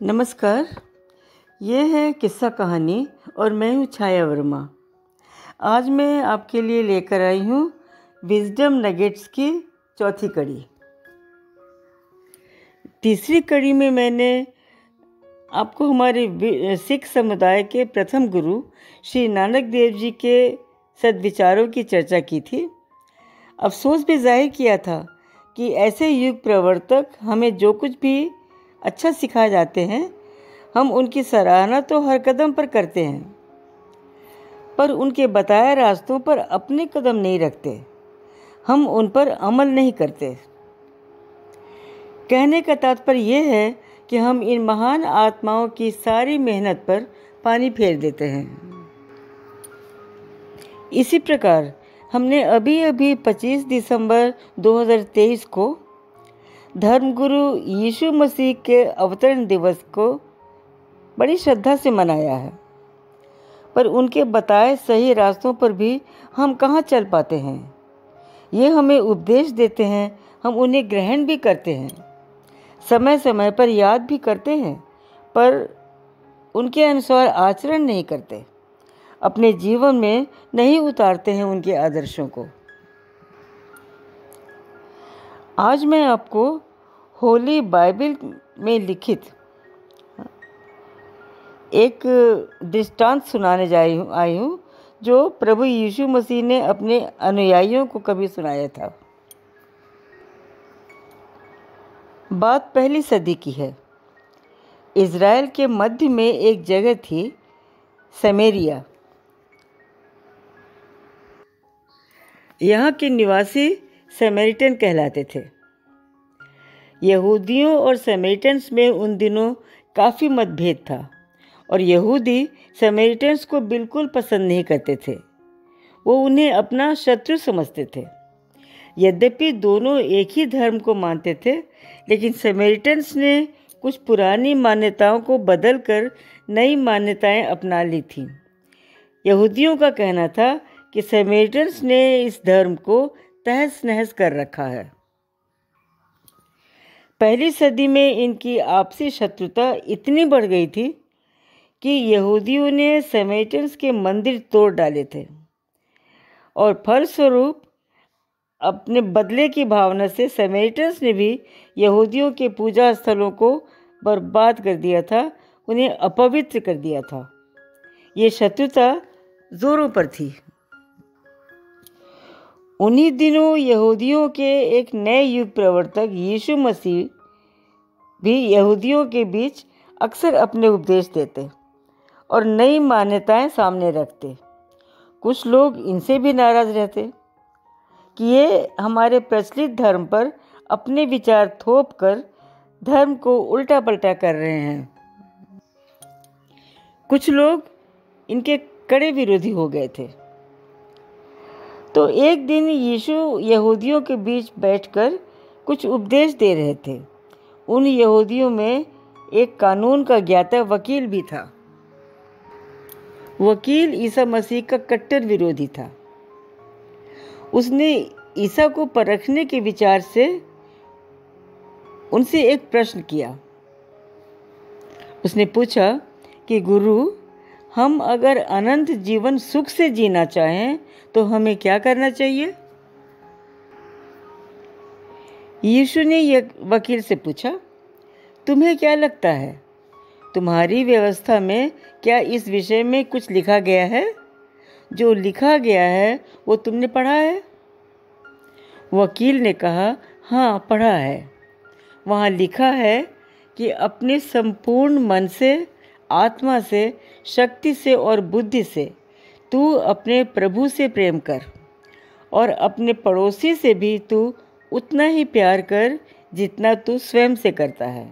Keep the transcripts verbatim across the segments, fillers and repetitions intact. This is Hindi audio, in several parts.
नमस्कार। ये है किस्सा कहानी और मैं हूँ छाया वर्मा। आज मैं आपके लिए लेकर आई हूँ विजडम नगेट्स की चौथी कड़ी। तीसरी कड़ी में मैंने आपको हमारे सिख समुदाय के प्रथम गुरु श्री नानक देव जी के सद्विचारों की चर्चा की थी। अफसोस भी जाहिर किया था कि ऐसे युग प्रवर्तक हमें जो कुछ भी अच्छा सिखा जाते हैं, हम उनकी सराहना तो हर कदम पर करते हैं, पर उनके बताए रास्तों पर अपने कदम नहीं रखते। हम उन पर अमल नहीं करते। कहने का तात्पर्य यह है कि हम इन महान आत्माओं की सारी मेहनत पर पानी फेर देते हैं। इसी प्रकार हमने अभी अभी पच्चीस दिसंबर दो हज़ार तेईस को धर्मगुरु यीशु मसीह के अवतरण दिवस को बड़ी श्रद्धा से मनाया है, पर उनके बताए सही रास्तों पर भी हम कहाँ चल पाते हैं। ये हमें उपदेश देते हैं, हम उन्हें ग्रहण भी करते हैं, समय समय पर याद भी करते हैं, पर उनके अनुसार आचरण नहीं करते, अपने जीवन में नहीं उतारते हैं उनके आदर्शों को। आज मैं आपको होली बाइबल में लिखित एक दृष्टांत सुनाने जा रही हूँ आई हूँ जो प्रभु यीशु मसीह ने अपने अनुयायियों को कभी सुनाया था। बात पहली सदी की है। इज़राइल के मध्य में एक जगह थी, समेरिया। यहाँ के निवासी समैरिटन कहलाते थे। यहूदियों और समैरिटन्स में उन दिनों काफ़ी मतभेद था और यहूदी समैरिटन्स को बिल्कुल पसंद नहीं करते थे। वो उन्हें अपना शत्रु समझते थे। यद्यपि दोनों एक ही धर्म को मानते थे, लेकिन समैरिटन्स ने कुछ पुरानी मान्यताओं को बदलकर नई मान्यताएं अपना ली थीं। यहूदियों का कहना था कि समैरिटन्स ने इस धर्म को तहस नहस कर रखा है। पहली सदी में इनकी आपसी शत्रुता इतनी बढ़ गई थी कि यहूदियों ने समैरिटन्स के मंदिर तोड़ डाले थे और फलस्वरूप अपने बदले की भावना से समैरिटन्स ने भी यहूदियों के पूजा स्थलों को बर्बाद कर दिया था, उन्हें अपवित्र कर दिया था। ये शत्रुता जोरों पर थी। उन्हीं दिनों यहूदियों के एक नए युग प्रवर्तक यीशु मसीह भी यहूदियों के बीच अक्सर अपने उपदेश देते और नई मान्यताएं सामने रखते। कुछ लोग इनसे भी नाराज़ रहते कि ये हमारे प्रचलित धर्म पर अपने विचार थोप कर धर्म को उल्टा पल्टा कर रहे हैं। कुछ लोग इनके कड़े विरोधी हो गए थे। तो एक दिन यीशु यहूदियों के बीच बैठकर कुछ उपदेश दे रहे थे। उन यहूदियों में एक कानून का ज्ञाता वकील भी था। वकील ईसा मसीह का कट्टर विरोधी था। उसने ईसा को परखने के विचार से उनसे एक प्रश्न किया। उसने पूछा कि गुरु, हम अगर अनंत जीवन सुख से जीना चाहें तो हमें क्या करना चाहिए? यीशु ने यह वकील से पूछा, तुम्हें क्या लगता है, तुम्हारी व्यवस्था में क्या इस विषय में कुछ लिखा गया है? जो लिखा गया है वो तुमने पढ़ा है? वकील ने कहा, हाँ, पढ़ा है। वहाँ लिखा है कि अपने संपूर्ण मन से, आत्मा से, शक्ति से और बुद्धि से तू अपने प्रभु से प्रेम कर और अपने पड़ोसी से भी तू उतना ही प्यार कर जितना तू स्वयं से करता है।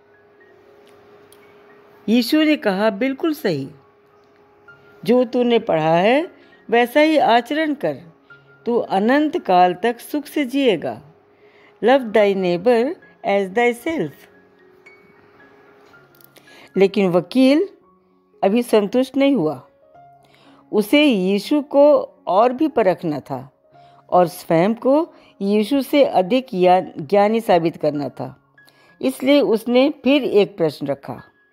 यीशु ने कहा, बिल्कुल सही। जो तूने पढ़ा है वैसा ही आचरण कर, तू अनंत काल तक सुख से जिएगा। Love thy neighbour as thyself. लेकिन वकील अभी संतुष्ट नहीं हुआ। उसे यीशु को और भी परखना था और स्वयं को यीशु से अधिक ज्ञानी साबित करना था। इसलिए उसने फिर एक प्रश्न रखा।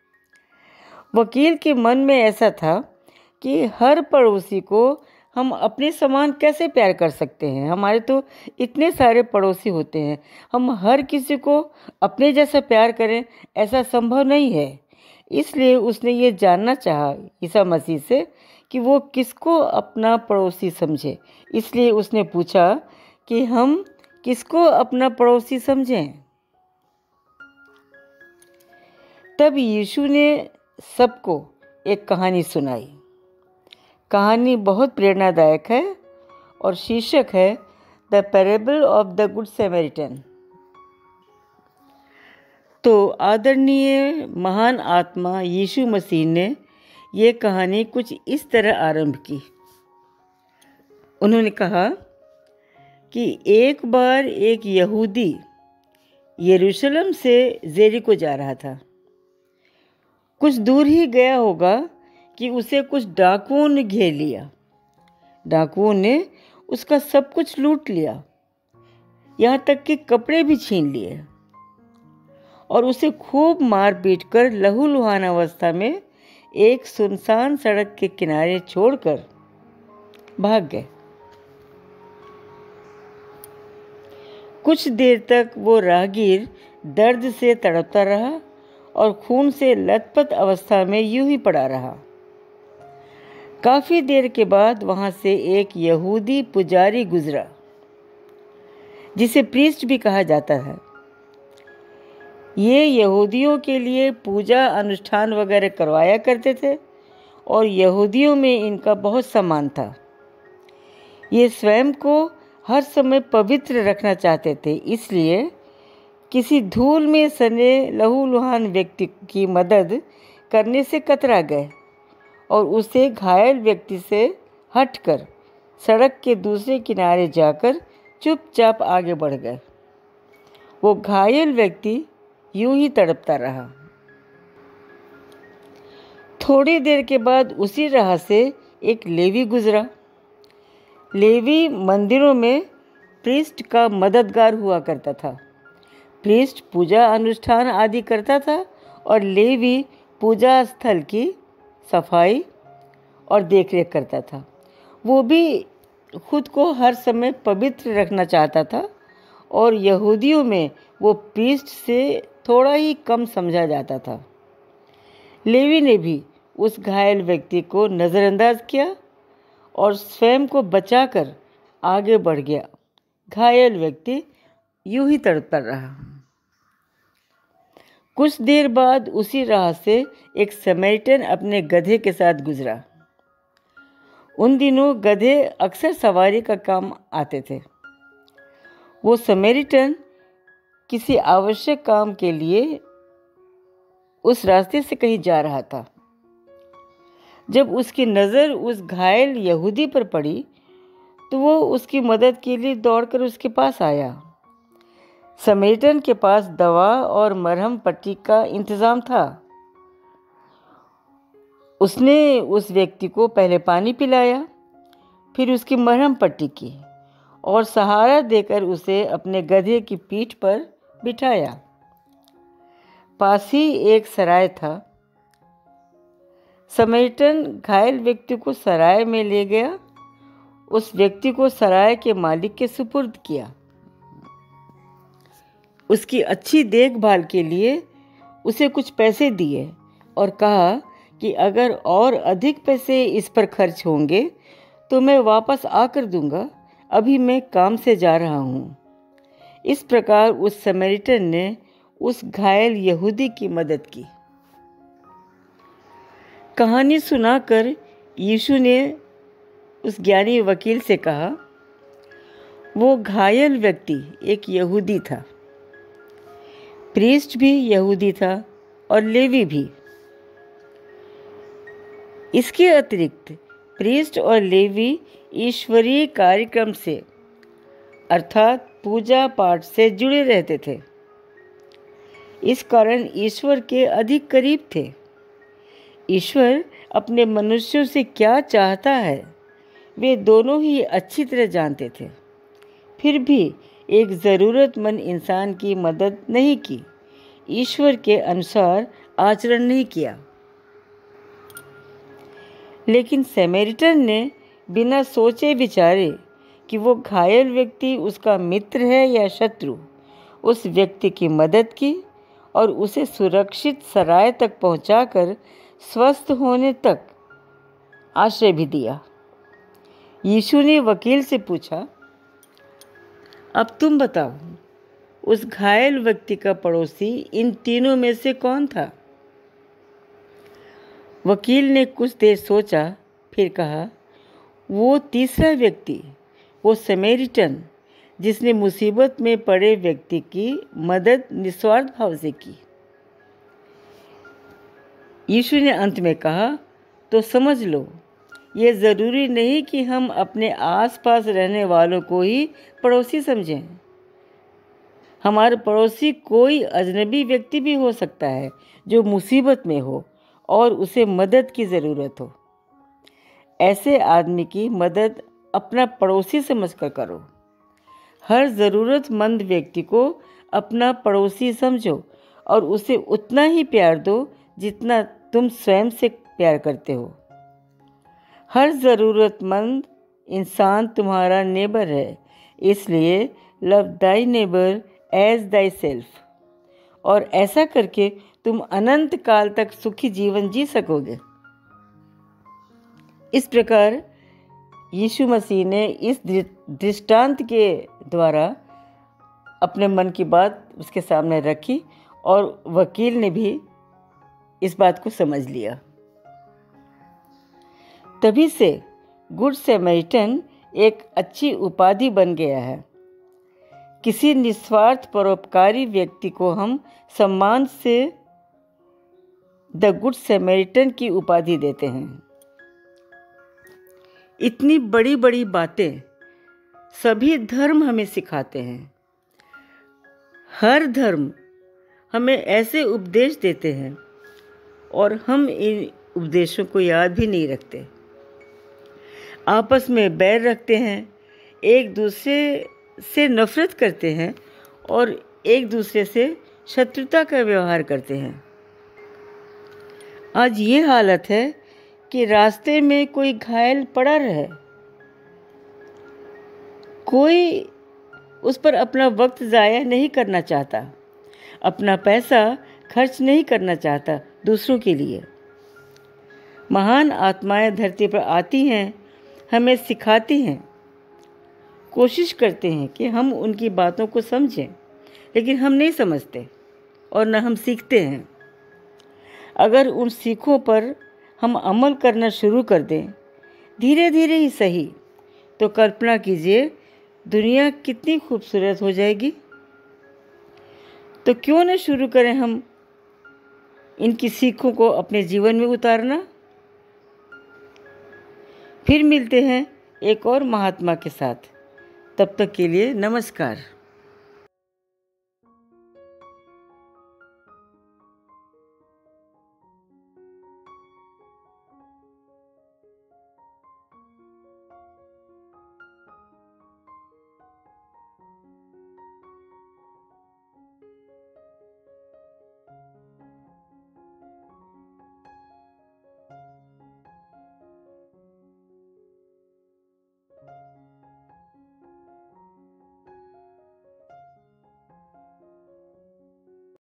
वकील के मन में ऐसा था कि हर पड़ोसी को हम अपने समान कैसे प्यार कर सकते हैं। हमारे तो इतने सारे पड़ोसी होते हैं, हम हर किसी को अपने जैसा प्यार करें, ऐसा संभव नहीं है। इसलिए उसने ये जानना चाहा ईसा मसीह से कि वो किसको अपना पड़ोसी समझे। इसलिए उसने पूछा कि हम किसको अपना पड़ोसी समझें। तब यीशु ने सबको एक कहानी सुनाई। कहानी बहुत प्रेरणादायक है और शीर्षक है the parable of the good Samaritan. तो आदरणीय महान आत्मा यीशु मसीह ने ये कहानी कुछ इस तरह आरंभ की। उन्होंने कहा कि एक बार एक यहूदी यरूशलेम से जेरिको जा रहा था। कुछ दूर ही गया होगा कि उसे कुछ डाकुओं ने घेर लिया। डाकुओं ने उसका सब कुछ लूट लिया, यहाँ तक कि कपड़े भी छीन लिए और उसे खूब मार पीट कर लहूलुहान अवस्था में एक सुनसान सड़क के किनारे छोड़कर भाग गए। कुछ देर तक वो राहगीर दर्द से तड़पता रहा और खून से लथपथ अवस्था में यूं ही पड़ा रहा। काफ़ी देर के बाद वहाँ से एक यहूदी पुजारी गुजरा, जिसे प्रीस्ट भी कहा जाता है। ये यहूदियों के लिए पूजा अनुष्ठान वगैरह करवाया करते थे और यहूदियों में इनका बहुत सम्मान था। ये स्वयं को हर समय पवित्र रखना चाहते थे, इसलिए किसी धूल में सने लहूलुहान व्यक्ति की मदद करने से कतरा गए और उसे घायल व्यक्ति से हटकर सड़क के दूसरे किनारे जाकर चुपचाप आगे बढ़ गए। वो घायल व्यक्ति यूं ही तड़पता रहा। थोड़ी देर के बाद उसी राह से एक लेवी गुजरा। लेवी मंदिरों में प्रीस्ट का मददगार हुआ करता था। प्रीस्ट पूजा अनुष्ठान आदि करता था और लेवी पूजा स्थल की सफाई और देखरेख करता था। वो भी खुद को हर समय पवित्र रखना चाहता था और यहूदियों में वो प्रीस्ट से थोड़ा ही कम समझा जाता था। लेवी ने भी उस घायल व्यक्ति को नज़रअंदाज किया और स्वयं को बचाकर आगे बढ़ गया। घायल व्यक्ति यूं ही तड़पता रहा। कुछ देर बाद उसी राह से एक समैरिटन अपने गधे के साथ गुजरा। उन दिनों गधे अक्सर सवारी का काम आते थे। वो समैरिटन किसी आवश्यक काम के लिए उस रास्ते से कहीं जा रहा था। जब उसकी नज़र उस घायल यहूदी पर पड़ी तो वो उसकी मदद के लिए दौड़कर उसके पास आया। समैरिटन के पास दवा और मरहम पट्टी का इंतज़ाम था। उसने उस व्यक्ति को पहले पानी पिलाया, फिर उसकी मरहम पट्टी की और सहारा देकर उसे अपने गधे की पीठ पर बिठाया। पास ही एक सराय था। समैरिटन घायल व्यक्ति को सराय में ले गया, उस व्यक्ति को सराय के मालिक के सुपुर्द किया। उसकी अच्छी देखभाल के लिए उसे कुछ पैसे दिए और कहा कि अगर और अधिक पैसे इस पर खर्च होंगे तो मैं वापस आकर दूंगा, अभी मैं काम से जा रहा हूँ। इस प्रकार उस समैरिटन ने उस घायल यहूदी की मदद की। कहानी सुनाकर यीशु ने उस ज्ञानी वकील से कहा, वो घायल व्यक्ति एक यहूदी था। प्रीस्ट भी यहूदी था और लेवी भी। इसके अतिरिक्त प्रीस्ट और लेवी ईश्वरीय कार्यक्रम से अर्थात पूजा पाठ से जुड़े रहते थे। इस कारण ईश्वर के अधिक करीब थे। ईश्वर अपने मनुष्यों से क्या चाहता है वे दोनों ही अच्छी तरह जानते थे। फिर भी एक ज़रूरतमंद इंसान की मदद नहीं की, ईश्वर के अनुसार आचरण नहीं किया। लेकिन सैमरिटन ने बिना सोचे विचारे कि वो घायल व्यक्ति उसका मित्र है या शत्रु, उस व्यक्ति की मदद की और उसे सुरक्षित सराय तक पहुंचाकर स्वस्थ होने तक आश्रय भी दिया। यीशु ने वकील से पूछा, अब तुम बताओ, उस घायल व्यक्ति का पड़ोसी इन तीनों में से कौन था? वकील ने कुछ देर सोचा, फिर कहा, वो तीसरा व्यक्ति, वो सैमरिटन, जिसने मुसीबत में पड़े व्यक्ति की मदद निस्वार्थ भाव से की। यीशु ने अंत में कहा, तो समझ लो, ये ज़रूरी नहीं कि हम अपने आसपास रहने वालों को ही पड़ोसी समझें। हमारे पड़ोसी कोई अजनबी व्यक्ति भी हो सकता है जो मुसीबत में हो और उसे मदद की ज़रूरत हो। ऐसे आदमी की मदद अपना पड़ोसी समझकर करो। हर ज़रूरतमंद व्यक्ति को अपना पड़ोसी समझो और उसे उतना ही प्यार दो जितना तुम स्वयं से प्यार करते हो। हर ज़रूरतमंद इंसान तुम्हारा नेबर है, इसलिए love thy neighbour as thyself, और ऐसा करके तुम अनंत काल तक सुखी जीवन जी सकोगे। इस प्रकार यीशु मसीह ने इस दृष्टांत के द्वारा अपने मन की बात उसके सामने रखी और वकील ने भी इस बात को समझ लिया। तभी से गुड सैमरिटन एक अच्छी उपाधि बन गया है। किसी निस्वार्थ परोपकारी व्यक्ति को हम सम्मान से द गुड सैमरिटन की उपाधि देते हैं। इतनी बड़ी बड़ी बातें सभी धर्म हमें सिखाते हैं। हर धर्म हमें ऐसे उपदेश देते हैं और हम इन उपदेशों को याद भी नहीं रखते। आपस में बैर रखते हैं, एक दूसरे से नफरत करते हैं और एक दूसरे से शत्रुता का व्यवहार करते हैं। आज ये हालत है कि रास्ते में कोई घायल पड़ा रहे, कोई उस पर अपना वक्त ज़ाया नहीं करना चाहता, अपना पैसा खर्च नहीं करना चाहता दूसरों के लिए। महान आत्माएं धरती पर आती हैं, हमें सिखाती हैं, कोशिश करते हैं कि हम उनकी बातों को समझें, लेकिन हम नहीं समझते और न हम सीखते हैं। अगर उन सीखों पर हम अमल करना शुरू कर दें, धीरे धीरे ही सही, तो कल्पना कीजिए दुनिया कितनी खूबसूरत हो जाएगी। तो क्यों न शुरू करें हम इनकी सीखों को अपने जीवन में उतारना। फिर मिलते हैं एक और महात्मा के साथ। तब तक के लिए नमस्कार।